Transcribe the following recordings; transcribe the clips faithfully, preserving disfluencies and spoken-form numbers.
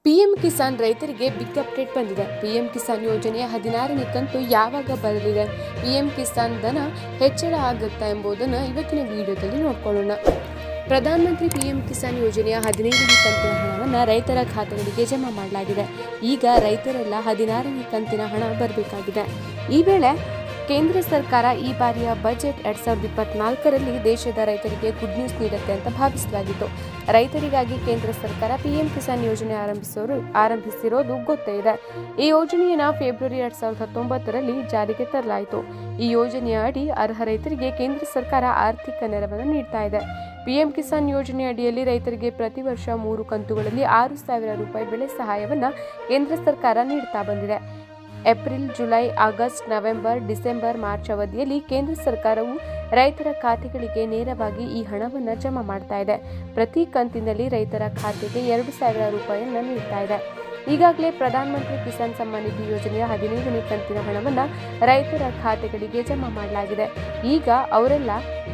PM Kisan ರೈತರಿಗೆ big update ಬಂದಿದೆ. PM Kisan ಯೋಜನೆಯ ಹದಿನಾರನೇ ಕಂತು ಯಾವಾಗ ಬರಲಿದೆ, ಪಿಎಂ ಕಿಸಾನ್ ಧನ ಹೆಚ್ಚಳ ಆಗುತ್ತಾ ಎಂಬುದನ್ನು ಇವತ್ತಿನ ವಿಡಿಯೋದಲ್ಲಿ ನೋಡ್ಕೊಳ್ಳೋಣ. ಪ್ರಧಾನಮಂತ್ರಿ ಪಿಎಂ ಕಿಸಾನ್ ಯೋಜನೆಯ ಹದಿನೈದನೇ ಕಂತಿನ ಹಣವನ್ನು ರೈತರ ಖಾತೆಗಳಿಗೆ ಜಮಾ ಮಾಡಲಾಗಿದೆ. ಈಗ ರೈತರೆಲ್ಲ ಹದಿನಾರನೇ ಕಂತಿನ ಹಣ ಬರಬೇಕಾಗಿದೆ. ಈ ವೇಳೆ ಕೇಂದ್ರ ಸರ್ಕಾರ ಈ ಬಾರಿಯ ಬಜೆಟ್ ಎರಡ್ ಸಾವಿರದ ಇಪ್ಪತ್ನಾಲ್ಕರಲ್ಲಿ ದೇಶದ ರೈತರಿಗೆ ಗುಡ್ ನ್ಯೂಸ್ ನೀಡುತ್ತೆ ಅಂತ ಭಾವಿಸಲಾಗಿತ್ತು. ರೈತರಿಗಾಗಿ ಕೇಂದ್ರ ಸರ್ಕಾರ ಪಿಎಂ ಕಿಸಾನ್ ಯೋಜನೆ ಆರಂಭಿಸೋರು ಆರಂಭಿಸಿರೋದು ಗೊತ್ತೇ ಇದೆ. ಈ ಯೋಜನೆಯನ್ನು ಫೆಬ್ರವರಿ ಎರಡ್ ಸಾವಿರದ ಹತ್ತೊಂಬತ್ತರಲ್ಲಿ ಜಾರಿಗೆ ತರಲಾಯಿತು. ಈ ಯೋಜನೆಯ ಅಡಿ ಅರ್ಹ ರೈತರಿಗೆ ಕೇಂದ್ರ ಸರ್ಕಾರ ಆರ್ಥಿಕ ನೆರವನ್ನು ನೀಡ್ತಾ ಇದೆ. ಪಿಎಂ ಕಿಸಾನ್ ಯೋಜನೆ ಅಡಿಯಲ್ಲಿ ರೈತರಿಗೆ ಪ್ರತಿ ವರ್ಷ ಮೂರು ಕಂತುಗಳಲ್ಲಿ ಆರು ಸಾವಿರ ರೂಪಾಯಿ ಬೆಳೆ ಸಹಾಯವನ್ನು ಕೇಂದ್ರ ಸರ್ಕಾರ ನೀಡುತ್ತಾ ಬಂದಿದೆ. April, July, August, November, December, March ಅವಧಿಯಲ್ಲಿ ಕೇಂದ್ರ ಸರ್ಕಾರವು ರೈತರ ಖಾತೆಗಳಿಗೆ ನೇರವಾಗಿ ಈ ಹಣವನ್ನು ಜಮಾ ಮಾಡ್ತಾ ಇದೆ. ಪ್ರತಿ ಕಂತಿನಲ್ಲಿ ರೈತರ ಖಾತೆಗೆ ಎರಡು ಸಾವಿರ ರೂಪಾಯಿಯನ್ನು ನೀಡ್ತಾ ಇದೆ. ಈಗಾಗಲೇ ಪ್ರಧಾನಮಂತ್ರಿ ಕಿಸಾನ್ ಸಮ್ಮಾನ್ ನಿಧಿ ಯೋಜನೆಯ ಹದಿನೈದನೇ ಕಂತಿನ ಹಣವನ್ನು ರೈತರ ಖಾತೆಗಳಿಗೆ ಜಮಾ ಮಾಡಲಾಗಿದೆ. ಈಗ ಅವರೆಲ್ಲ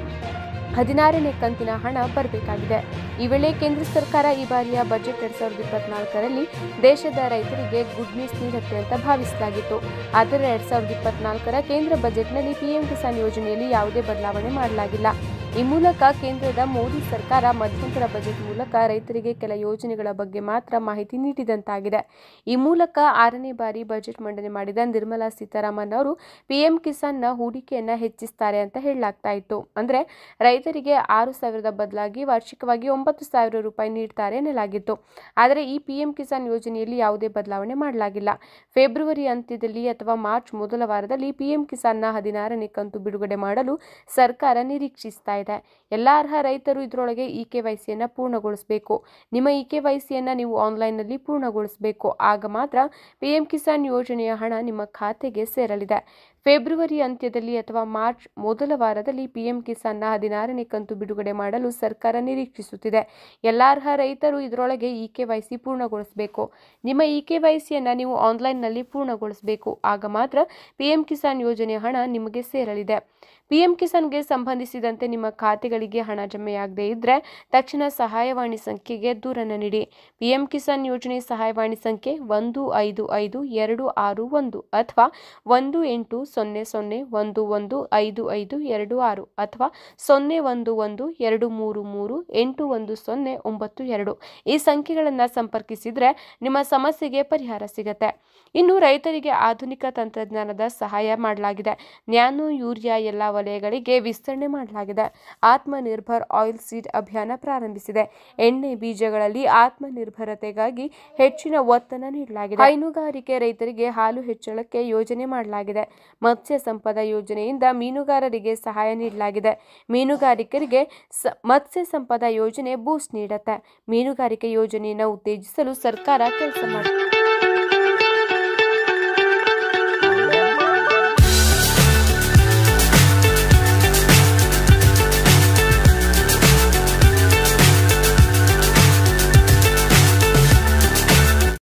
ಹದಿನಾರನೇ ಕಂತಿನ ಹಣ ಬರಬೇಕಾಗಿದೆ. ಈ ವೇಳೆ ಕೇಂದ್ರ ಸರ್ಕಾರ ಈ ಬಾರಿಯ ಬಜೆಟ್ ಎರಡ್ ಸಾವಿರದ ಇಪ್ಪತ್ನಾಲ್ಕರಲ್ಲಿ ದೇಶದ ರೈತರಿಗೆ ಗುಡ್ ನ್ಯೂಸ್ ನೀಡುತ್ತೆ ಅಂತ ಭಾವಿಸಲಾಗಿತ್ತು. ಆದರೆ ಎರಡ್ ಸಾವಿರದ ಇಪ್ಪತ್ನಾಲ್ಕರ ಕೇಂದ್ರ ಬಜೆಟ್ನಲ್ಲಿ ಪಿಎಂ ಕಿಸಾನ್ ಯೋಜನೆಯಲ್ಲಿ ಯಾವುದೇ ಬದಲಾವಣೆ ಮಾಡಲಾಗಿಲ್ಲ. ಈ ಮೂಲಕ ಕೇಂದ್ರದ ಮೋದಿ ಸರ್ಕಾರ ಮಧ್ಯಂತರ ಬಜೆಟ್ ಮೂಲಕ ರೈತರಿಗೆ ಕೆಲ ಯೋಜನೆಗಳ ಬಗ್ಗೆ ಮಾತ್ರ ಮಾಹಿತಿ ನೀಡಿದಂತಾಗಿದೆ. ಈ ಮೂಲಕ ಆರನೇ ಬಾರಿ ಬಜೆಟ್ ಮಂಡನೆ ಮಾಡಿದ ನಿರ್ಮಲಾ ಸೀತಾರಾಮನ್ ಅವರು ಪಿಎಂ ಕಿಸಾನ್ನ ಹೂಡಿಕೆಯನ್ನ ಹೆಚ್ಚಿಸ್ತಾರೆ ಅಂತ ಹೇಳಲಾಗ್ತಾ ಇತ್ತು. ಅಂದ್ರೆ ರೈತರಿಗೆ ಆರು ಸಾವಿರದ ಬದಲಾಗಿ ವಾರ್ಷಿಕವಾಗಿ ಒಂಬತ್ತು ಸಾವಿರ ರೂಪಾಯಿ ನೀಡ್ತಾರೆ ಎನ್ನಲಾಗಿತ್ತು. ಆದರೆ ಈ ಪಿಎಂ ಕಿಸಾನ್ ಯೋಜನೆಯಲ್ಲಿ ಯಾವುದೇ ಬದಲಾವಣೆ ಮಾಡಲಾಗಿಲ್ಲ. ಫೆಬ್ರವರಿ ಅಂತ್ಯದಲ್ಲಿ ಅಥವಾ ಮಾರ್ಚ್ ಮೊದಲ ವಾರದಲ್ಲಿ ಪಿಎಂ ಕಿಸಾನ್ನ ಹದಿನಾರನೇ ಕಂತು ಬಿಡುಗಡೆ ಮಾಡಲು ಸರ್ಕಾರ ನಿರೀಕ್ಷಿಸ್ತಾ ಇದೆ. ಎಲ್ಲ ಅರ್ಹ ರೈತರು ಇದರೊಳಗೆ ಇ ಕೆ ವೈ ಸಿಯನ್ನು ಪೂರ್ಣಗೊಳಿಸಬೇಕು. ನಿಮ್ಮ ಇ ಕೆ ವೈ ಸಿಯನ್ನು ನೀವು ಆನ್ಲೈನ್ನಲ್ಲಿ ಪೂರ್ಣಗೊಳಿಸಬೇಕು. ಆಗ ಮಾತ್ರ ಪಿಎಂ ಕಿಸಾನ್ ಯೋಜನೆಯ ಹಣ ನಿಮ್ಮ ಖಾತೆಗೆ ಸೇರಲಿದೆ. ಫೆಬ್ರವರಿ ಅಂತ್ಯದಲ್ಲಿ ಅಥವಾ ಮಾರ್ಚ್ ಮೊದಲ ವಾರದಲ್ಲಿ ಪಿಎಂ ಕಿಸಾನ್ನ ಹದಿನಾರನೇ ಕಂತು ಬಿಡುಗಡೆ ಮಾಡಲು ಸರ್ಕಾರ ನಿರೀಕ್ಷಿಸುತ್ತಿದೆ. ಎಲ್ಲ ಅರ್ಹ ರೈತರು ಇದರೊಳಗೆ ಇ ಕೆ ವೈ ಸಿ ಪೂರ್ಣಗೊಳಿಸಬೇಕು. ನಿಮ್ಮ ಇ ಕೆ ವೈ ಸಿಯನ್ನು ನೀವು ಆನ್ಲೈನ್ನಲ್ಲಿ ಪೂರ್ಣಗೊಳಿಸಬೇಕು. ಆಗ ಮಾತ್ರ ಪಿಎಂ ಕಿಸಾನ್ ಯೋಜನೆಯ ಹಣ ನಿಮಗೆ ಸೇರಲಿದೆ. ಪಿಎಂ ಕಿಸಾನ್ಗೆ ಸಂಬಂಧಿಸಿದಂತೆ ನಿಮ್ಮ ಖಾತೆಗಳಿಗೆ ಹಣ ಜಮೆಯಾಗದೇ ಇದ್ದರೆ ತಕ್ಷಣ ಸಹಾಯವಾಣಿ ಸಂಖ್ಯೆಗೆ ದೂರನ್ನು ನೀಡಿ. ಪಿಎಂ ಕಿಸಾನ್ ಯೋಜನೆ ಸಹಾಯವಾಣಿ ಸಂಖ್ಯೆ ಒಂದು ಐದು ಐದು ಎರಡು ಆರು ಒಂದು ಅಥವಾ ಒಂದು ಎಂಟು ಸೊನ್ನೆ ಸೊನ್ನೆ ಒಂದು ಒಂದು ಐದು ಐದು ಎರಡು ಆರು ಅಥವಾ ಸೊನ್ನೆ ಒಂದು ಒಂದು ಎರಡು ಮೂರು ಮೂರು ಎಂಟು ಒಂದು ಸೊನ್ನೆ ಒಂಬತ್ತು ಎರಡು ಈ ಸಂಖ್ಯೆಗಳನ್ನು ಸಂಪರ್ಕಿಸಿದರೆ ನಿಮ್ಮ ಸಮಸ್ಯೆಗೆ ಪರಿಹಾರ ಸಿಗುತ್ತೆ. ಇನ್ನು ರೈತರಿಗೆ ಆಧುನಿಕ ತಂತ್ರಜ್ಞಾನದ ಸಹಾಯ ಮಾಡಲಾಗಿದೆ. ನ್ಯಾನೋ ಯೂರಿಯಾ ಎಲ್ಲ ವಲಯಗಳಿಗೆ ವಿಸ್ತರಣೆ ಮಾಡಲಾಗಿದೆ. ಆತ್ಮನಿರ್ಭರ್ ಆಯಿಲ್ ಸೀಡ್ ಅಭಿಯಾನ ಪ್ರಾರಂಭಿಸಿದೆ. ಎಣ್ಣೆ ಬೀಜಗಳಲ್ಲಿ ಆತ್ಮನಿರ್ಭರತೆಗಾಗಿ ಹೆಚ್ಚಿನ ಒತ್ತನ್ನು ನೀಡಲಾಗಿದೆ. ಹೈನುಗಾರಿಕೆ ರೈತರಿಗೆ ಹಾಲು ಹೆಚ್ಚಳಕ್ಕೆ ಯೋಜನೆ ಮಾಡಲಾಗಿದೆ. ಮತ್ಸ್ಯ ಸಂಪದ ಯೋಜನೆಯಿಂದ ಮೀನುಗಾರರಿಗೆ ಸಹಾಯ ನೀಡಲಾಗಿದೆ. ಮೀನುಗಾರಿಕರಿಗೆ ಮತ್ಸ್ಯ ಸಂಪದ ಯೋಜನೆ ಬೂಸ್ಟ್ ನೀಡುತ್ತೆ. ಮೀನುಗಾರಿಕೆ ಯೋಜನೆಯನ್ನು ಉತ್ತೇಜಿಸಲು ಸರ್ಕಾರ ಕೆಲಸ ಮಾಡುತ್ತೆ.